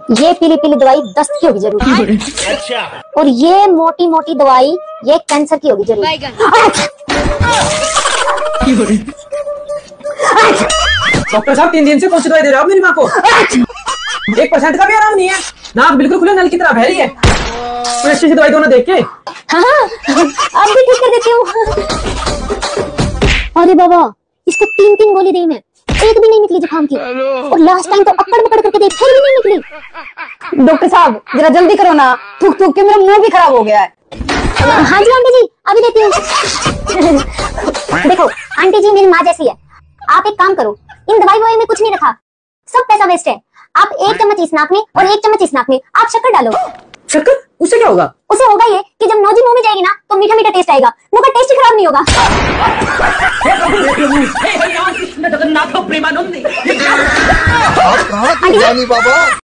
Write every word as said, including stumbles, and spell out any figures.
ये पीली पीली दवाई दस्त की होगी जरूर। अच्छा। और ये मोटी मोटी दवाई ये कैंसर की होगी जरूर। डॉक्टर साहब तीन दिन से कौन सी दवाई दे रहे हो मेरी माँ को? एक परसेंट का भी आराम नहीं है, नाक बिल्कुल खुले नल की तरह बह रही है। तो अच्छी सी दवाई दो ना देख के। हाँ अब भी ठीक कर देती हूँ। अरे बाबा इसको तीन तीन गोली दी मैं, एक भी नहीं निकली जुकाम की। और लास्ट टाइम तो अक्कड़ बकड़ करके दी, फिर भी नहीं निकली। डॉक्टर साहब जरा जल्दी करो ना, थूक थूक के मेरा मुंह भी खराब हो गया है। हाँ जी आंटी जी अभी देती हूँ। देखो आंटी जी मेरी माँ जैसी है, आप एक काम करो, इन दवाई ववाई में कुछ नहीं रखा, सब पैसा वेस्ट है। आप एक चम्मच इस नाक में और एक चम्मच इस नाक में आप शक्कर डालो। शक्कर? उससे क्या होगा? उसे होगा ये कि जब नौजी मुंह में जाएगी ना तो मीठा मीठा टेस्ट आएगा, मुंह का टेस्ट ही खराब नहीं होगा। जगन्नाथ प्रेमानंद। आंटी जी